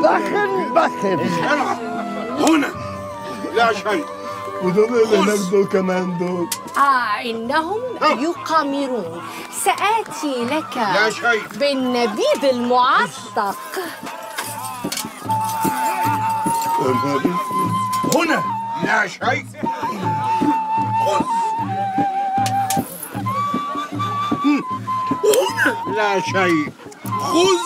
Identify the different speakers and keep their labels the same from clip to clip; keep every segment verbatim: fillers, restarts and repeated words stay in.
Speaker 1: بخن بخن.
Speaker 2: هنا لا شيء.
Speaker 3: ودول اللي هناك دول كمان دول.
Speaker 4: آه إنهم يقامرون. سآتي لك
Speaker 2: لا شيء
Speaker 4: بالنبيذ المعتق.
Speaker 2: هنا لا شيء. خذ. هنا لا شيء. خذ.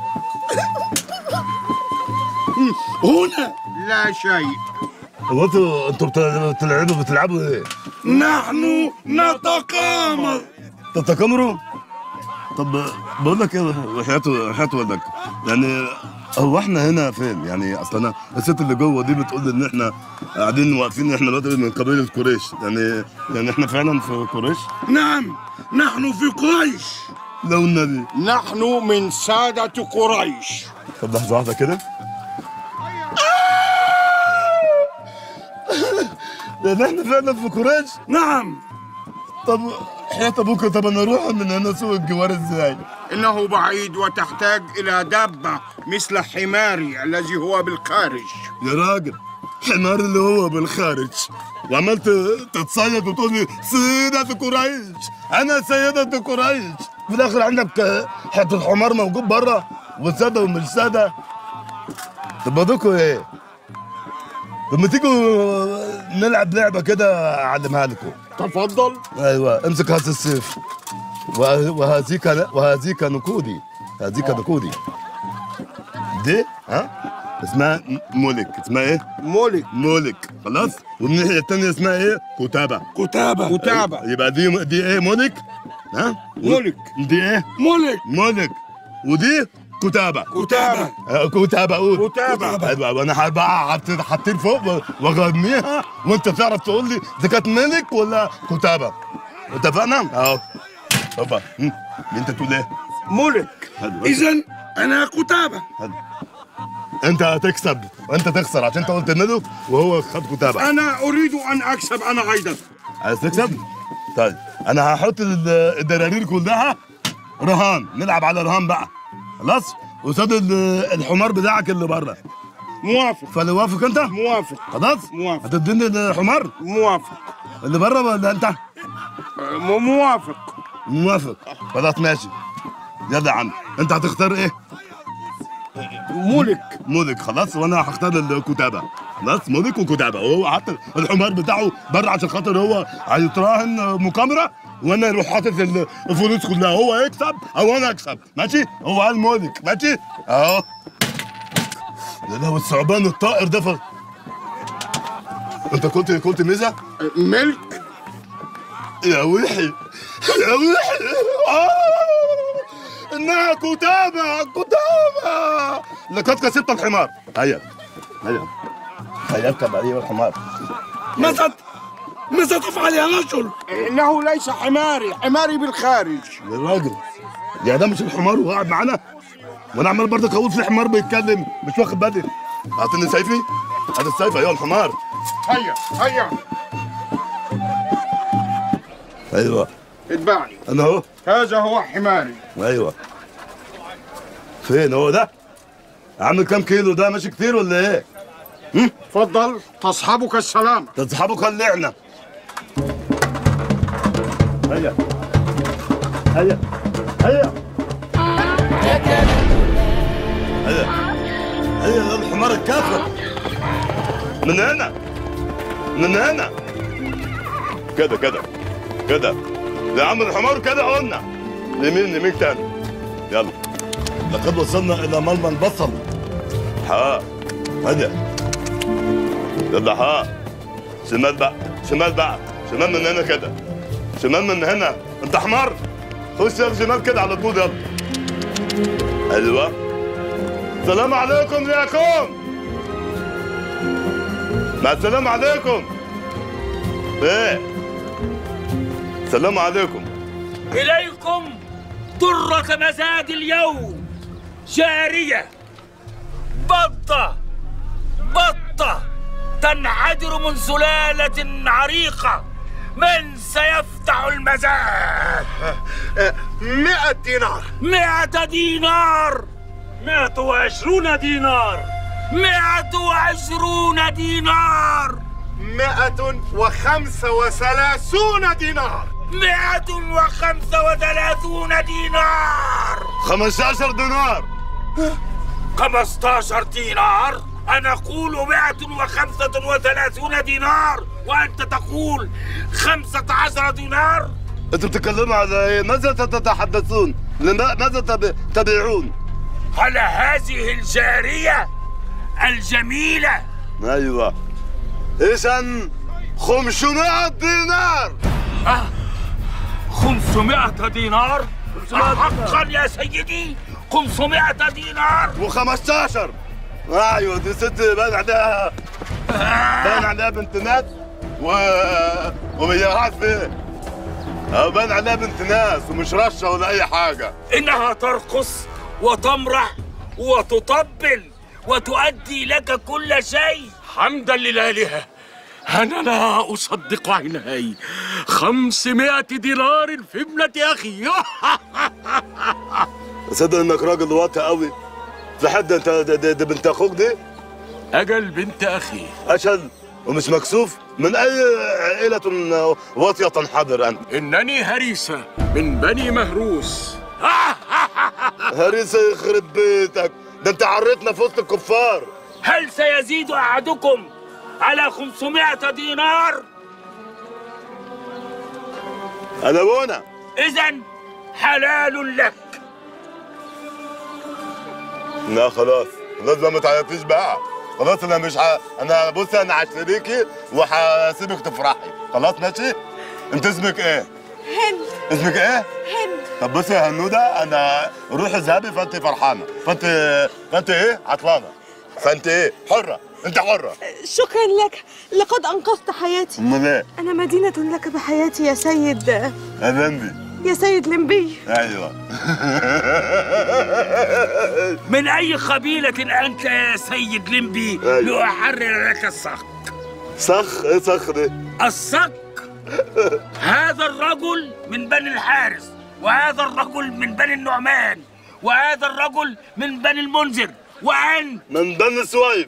Speaker 2: هنا لا شيء.
Speaker 3: هو انتوا انتوا بتلعبوا بتلعبوا ايه؟
Speaker 2: نحن نتقامر.
Speaker 3: تتكامروا؟ طب بقول لك ايه وحياته وحياة والدك، يعني هو احنا هنا فين؟ يعني اصل انا الست اللي جوه دي بتقول ان احنا قاعدين واقفين احنا دلوقتي من قبيله قريش، يعني يعني احنا فعلا في قريش؟
Speaker 2: نعم نحن في قريش.
Speaker 3: لو النبي
Speaker 2: نحن من سادة قريش.
Speaker 3: طب لحظة واحدة كده. يعني احنا فعلا في قريش؟
Speaker 2: نعم.
Speaker 3: طب حياة ابوك، طب انا اروح من هنا سوق الجوار ازاي؟
Speaker 2: انه بعيد وتحتاج الى دابة مثل حماري الذي هو بالخارج.
Speaker 3: يا راجل حمار اللي هو بالخارج وعملت تتصيد وتقول لي سيدة قريش، انا سيدة قريش، في الاخر عندك حتة حمار موجود بره وسادة ومش سادة. طب بدكوا ايه؟ طب ما تيجوا نلعب لعبة كده اعلمها لكم.
Speaker 2: تفضل.
Speaker 3: ايوه امسك هذا السيف وهذيك وهذيك نقودي، هذيك نقودي دي ها اسمها ملك. اسمها ايه؟
Speaker 2: ملك.
Speaker 3: ملك خلاص. والناحية التانية اسمها ايه؟ كتابة.
Speaker 2: كتابة. كتابة.
Speaker 3: يبقى دي دي ايه؟ ملك. ها؟
Speaker 2: ملك.
Speaker 3: دي ايه؟
Speaker 2: ملك.
Speaker 3: ملك. ودي كتابة.
Speaker 2: كتابة.
Speaker 3: كتابة قول.
Speaker 2: كتابة.
Speaker 3: ايوه وانا بقى حاطين فوق واغنيها وانت تعرف تقول لي اذا كانت ملك ولا كتابة. اتفقنا؟ اهو. هوبا. انت تقول ايه؟
Speaker 2: ملك. اذا انا كتابة.
Speaker 3: حلو. انت هتكسب وانت تخسر عشان انت قلت ملك وهو خد كتابة.
Speaker 2: انا اريد ان اكسب انا ايضا.
Speaker 3: عايز تكسب؟ طيب انا هحط الدرارير كلها رهان، نلعب على رهان بقى خلاص قصاد الحمار بتاعك اللي بره.
Speaker 2: موافق.
Speaker 3: فاللي وافق انت؟
Speaker 2: موافق.
Speaker 3: خلاص؟
Speaker 2: موافق.
Speaker 3: هتديني الحمار؟
Speaker 2: موافق.
Speaker 3: اللي بره ولا انت؟
Speaker 2: موافق.
Speaker 3: موافق. خلاص ماشي. يلا يا عم انت هتختار ايه؟
Speaker 2: ملك.
Speaker 3: ملك خلاص وانا هختار الكتابة. خلاص ملك وكتابة، وهو حتى الحمار بتاعه بره عشان خاطر هو هيتراهن مكامرة وانا اروح حاطط الفلوس كلها، هو يكسب او انا اكسب ماشي؟ هو قال ملك ماشي؟ اهو. ده لو الثعبان الطائر ده ف... انت كنت كنت ميزة؟
Speaker 2: ملك.
Speaker 3: يا وحي يا وحي. آه. انها كتابة كتابة. لقد كسبت الحمار. هيا هيا هيا اركب عليه الحمار.
Speaker 2: ماذا ماذا تفعل يا رجل؟ انه ليس حماري، حماري بالخارج.
Speaker 3: يا راجل يا ده مش الحمار وهو قاعد معانا وانا عمال برضك اقول في حمار بيتكلم مش واخد بالي. اعطيني سيفي. هات السيف ايوه الحمار.
Speaker 2: هيا هيا.
Speaker 3: ايوه
Speaker 2: اتبعني.
Speaker 3: انا اهو.
Speaker 2: هذا هو حماري.
Speaker 3: ايوه. فين هو ده؟ عامل كام كيلو ده؟ ماشي كتير ولا ايه؟
Speaker 2: هم؟ اتفضل تصحبك السلامة.
Speaker 3: تصحبك اللعنة. هيا هيا هيا هيا هيا الحمار الكافر. من هنا من هنا كده كده كده يا عم الحمار كده قلنا. يمين يمين تاني. يلا لقد وصلنا الى مرمى البصل. ها هيا يلا ها شمال بقى شمال بقى شمال من هنا كده شمال من هنا. انت حمار خش يلا شمال كده على طول يلا. ايوه السلام عليكم يا قوم. مع السلام عليكم. ايه السلام عليكم.
Speaker 5: اليكم ضرة مزاد اليوم. جارية بطة بطة تنعدر من سلالة عريقة. من سيفتح المزاد؟
Speaker 2: مئة دينار.
Speaker 5: مئة دينار. مئة وعشرون دينار. مئة وعشرون دينار.
Speaker 2: مئة وخمسة وثلاثون دينار.
Speaker 5: مئة وخمسة وثلاثون دينار.
Speaker 3: خمستاشر دينار.
Speaker 5: خمستاشر دينار. أنا أقول مئة وخمسة وثلاثون دينار وأنت تقول خمسة عشر دينار.
Speaker 3: أنتم بتتكلموا على إيه؟ ماذا تتحدثون؟ ماذا تبيعون؟
Speaker 5: على هذه الجارية الجميلة.
Speaker 3: أيوة، إذا خمسمائة دينار.
Speaker 5: أه خمسمائة دينار؟ حقا يا سيدي خمسمائة دينار.
Speaker 3: وخمستاشر. ايوه دي ست بان عليها بان عليها بنت ناس و ومياهات فيه. أو بان عليها بنت ناس ومش رشه ولا اي حاجه.
Speaker 5: انها ترقص وتمرح وتطبل وتؤدي لك كل شيء.
Speaker 1: حمدا للآلهة، أنا لا أصدق عيني. خمسمائة دينار في ابنة أخي.
Speaker 3: تصدق إنك راجل واطي قوي. في حد أنت دي بنت أخوك دي؟
Speaker 1: أجل بنت أخي.
Speaker 3: أجل ومش مكسوف؟ من أي عائلة واطية تنحدر أنت؟
Speaker 1: إنني هريسة من بني مهروس.
Speaker 3: هريسة يخرب بيتك، ده أنت عريتنا في وسط الكفار.
Speaker 5: هل سيزيد أحدكم على خمسمائة دينار؟
Speaker 3: أنا بونا.
Speaker 5: إذن حلال لك.
Speaker 3: لا خلاص خلاص بقى، ما تعيطيش بقى. خلاص انا مش ح... انا بصي انا هشتريكي وهسيبك تفرحي. خلاص ماشي؟ انت اسمك ايه؟
Speaker 4: هند.
Speaker 3: اسمك ايه؟
Speaker 4: هند.
Speaker 3: طب بصي يا هنوده، انا روحي اذهبي فانت فرحانه، فانت فانت ايه؟ عطلانه، فانت ايه؟ حره، انت حره.
Speaker 6: شكرا لك، لقد انقذت حياتي.
Speaker 3: امال ايه؟
Speaker 6: انا مدينة لك بحياتي يا سيد.
Speaker 3: يا لمبي.
Speaker 6: يا سيد لمبي.
Speaker 3: ايوه.
Speaker 5: من أي قبيلة أنت يا سيد لمبي؟
Speaker 3: أيوة.
Speaker 5: لأحرر لك الصك.
Speaker 3: صخ؟ ايه صخ دي؟
Speaker 5: الصك. هذا الرجل من بني الحارس، وهذا الرجل من بني النعمان، وهذا الرجل من بني المنذر، وأنت
Speaker 3: من بني سويف.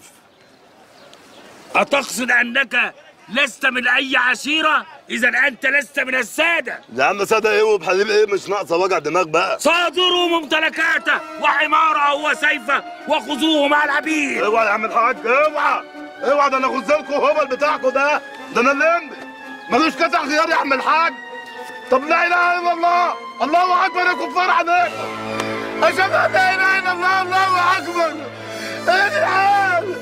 Speaker 5: أتقصد أنك لست من أي عشيرة؟ إذا أنت لست من السادة.
Speaker 3: يا عم سادة ايه وبحليب ايه؟ مش ناقصة وجع دماغ بقى.
Speaker 5: صادروا ممتلكاته وحماره وسيفه وخذوه مع العبيد.
Speaker 3: اوعى يا عم الحاج، اوعى اوعى، ده انا غزلكوا هبل بتاعكوا ده، ده انا اللمبي ملوش كذا خيار يا عم الحاج. طب لا اله الا الله، الله اكبر يا كفار عليكم. اشهد ان لا اله الا الله، الله اكبر. ايه دي الحال؟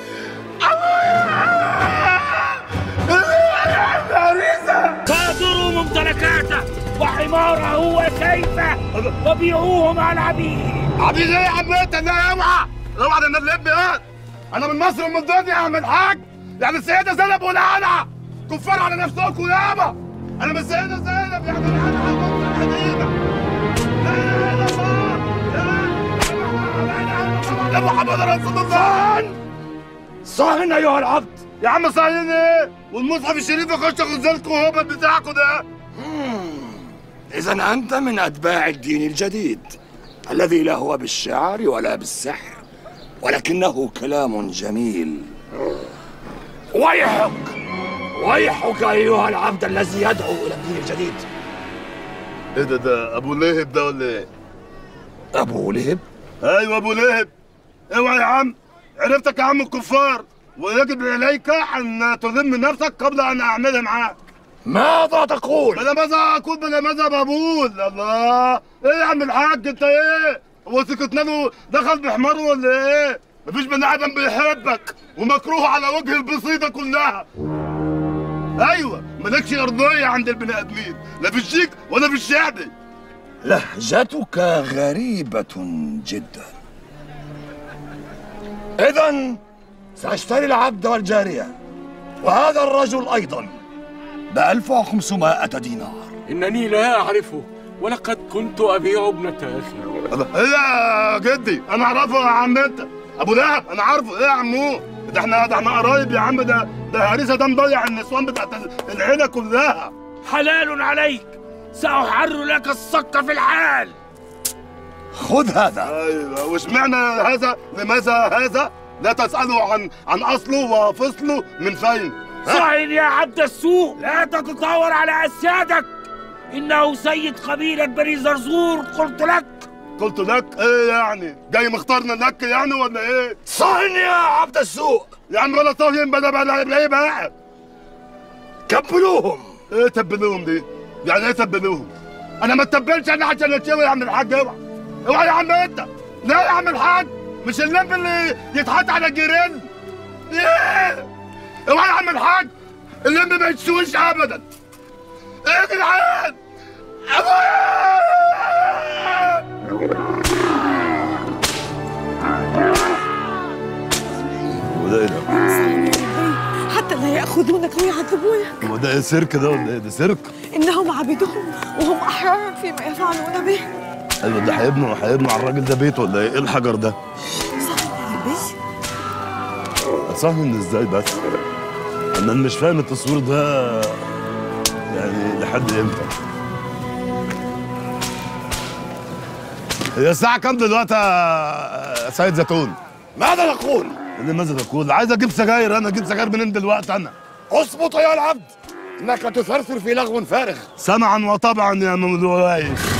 Speaker 5: صادروا ممتلكاته وحماره وسيفه وبيعوه مع العبيد.
Speaker 3: عبيد ايه يا عم انت؟ لا اوعى اوعى، ده انا اللمبي ايه؟ انا من مصر ومن الدنيا يا عم الحاج. يعني السيدة زينب ولا انا؟ كفار على نفسكم يابا. انا من السيدة زينب يعني انا انا الحديدة. لا اله الا الله، لا اله الا الله محمد رسول الله.
Speaker 2: صهن ايها العبد.
Speaker 3: يا عم صهين ايه؟ والمصحف الشريف يخش غزلكم هبل بتاعكم ده.
Speaker 2: إذا أنت من أتباع الدين الجديد الذي لا هو بالشعر ولا بالسحر، ولكنه كلام جميل. ويحك ويحك أيها العبد الذي يدعو إلى الدين الجديد.
Speaker 3: ايه ده؟ ده أبو لهب ده ولا ايه؟
Speaker 2: أبو لهب؟
Speaker 3: أيوه أبو لهب. اوعى يا عم، عرفتك يا عم الكفار، ويجب عليك أن تذم نفسك قبل أن أعملها معاك.
Speaker 2: ماذا تقول؟
Speaker 3: بلا ماذا أقول بلا ماذا بقول. الله، إيه يا عم الحاج أنت إيه؟ هو سكتنا له دخل بحماره ولا إيه؟ مفيش بني آدم بيحبك ومكروه على وجه البسيطة كلها. أيوه، مالكش أرضية عند البني آدمين، لا في الشيك ولا في الشعبي.
Speaker 2: لهجتك غريبة جدا. إذا سأشتري العبد والجارية وهذا الرجل أيضا بألف وخمسمائة دينار.
Speaker 1: إنني لا أعرفه، ولقد كنت أبيع ابنة أخي.
Speaker 3: ايه يا جدي؟ انا اعرفه يا عم انت ابو لهب، انا عارفه. ايه يا عمو؟ ده احنا ده احنا قرايب يا عم. ده ده هريسه ده مضيع النسوان بتاعت العيله كلها.
Speaker 5: حلال عليك، سأحرر لك الصك في الحال.
Speaker 2: خذ هذا.
Speaker 3: ايوه، واشمعنى هذا؟ لماذا هذا؟ لا تسألوا عن عن أصله وفصله من فين.
Speaker 5: صاين يا عبد السوق، لا تتطاول على أسيادك. إنه سيد قبيلة بني زرزور. قلت لك
Speaker 3: قلت لك ايه يعني؟ جاي مختارنا لك يعني ولا ايه؟
Speaker 2: صهن يا عبد السوق.
Speaker 3: يا عم ولا صهين بلا بلا ايه بقى؟
Speaker 2: كبلوهم.
Speaker 3: ايه تبلوهم دي؟ يعني ايه تبلوهم؟ انا ما اتبلش انا عشان اتشوي يا عم الحاج. اوعى اوعى يا عم انت. لا يا عم الحاج، مش اللمب اللي يتحط على الجيران. ايه؟ اوعى يا عم الحاج، اللمب ما يتسويش ابدا. ايه يا جدعان؟ ابويا! وده ايه ده؟
Speaker 6: حتى لا يأخذونك ويعذبونك.
Speaker 3: هو ده ايه سيرك ده ولا ايه؟ ده سيرك؟
Speaker 6: إنهم عبيدهم وهم أحرار فيما يفعلون به.
Speaker 3: ايوه، ده هيبنوا هيبنوا على الراجل ده بيت ولا ايه؟ ايه الحجر ده؟
Speaker 6: صهن يا لبي.
Speaker 3: صهن ازاي بس؟ انا مش فاهم التصوير ده يعني لحد امتى؟ هي الساعة كام دلوقتي يا سيد زيتون؟
Speaker 2: ماذا تقول؟
Speaker 3: اللي ماذا تقول؟ عايز اجيب سجاير، انا اجيب سجاير منين دلوقتي انا؟
Speaker 2: اصبط يا العبد، انك تثرثر في لغو فارغ.
Speaker 3: سمعا وطبعا يا ممدوح.